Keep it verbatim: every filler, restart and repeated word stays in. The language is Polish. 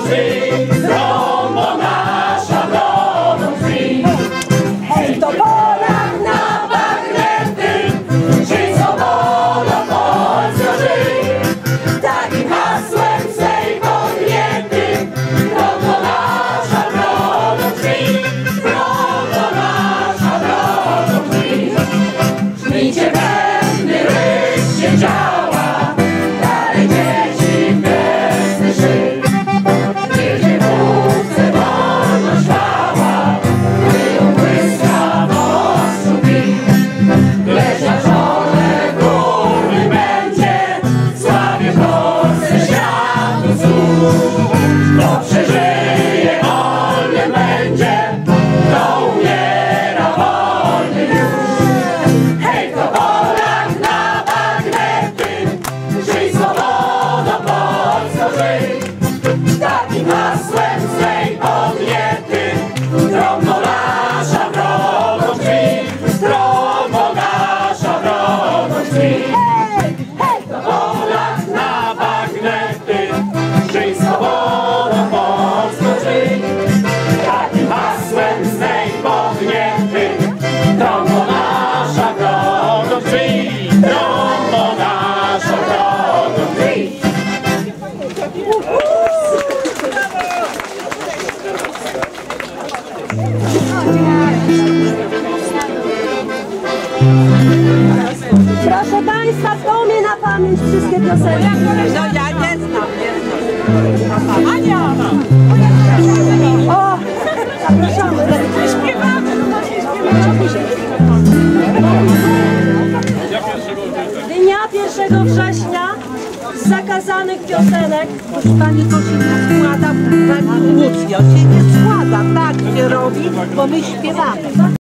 drzwi, trąbo nasza drogą drzwi. Hej, to Polak na bagnety, Żyj swobodo, Polsko żyj. takim hasłem Swej podniety, trąbo nasza drogą drzwi, trąbo nasza drogą drzwi. Żmijcie bębny, ryście działa, dalej dzieci pesny szyb. Jedzie wódce wolność chwała, gdy ją błyska w ostrzu bit. Lecz na czole góry będzie, sławie Polsce światu cud. Kto przeżyje, wolnym będzie, kto umiera, wolny już. Hej, to Polak na bagnety, żyj swobodo, Polsko żyj. Takim hasłem swej podniety, trąbo nasza drogą drzwi, trąbo nasza drogą drzwi. To Polak na bagnety, żyj swobodo, Polsko żyj. Takim hasłem swej podniety, trąbo nasza drogą drzwi, trąbo nasza drogą drzwi. proszę Państwa, kto umie na pamięć wszystkie piosenki? No ja nie znam, nie znam. Ania! O, zapraszamy. Śpiewamy, no właśnie Dnia pierwszego września z zakazanych piosenek. Proszę Pani, to się nie składa, Pani Łucjo, się nie składa, tak się robi, bo my śpiewamy.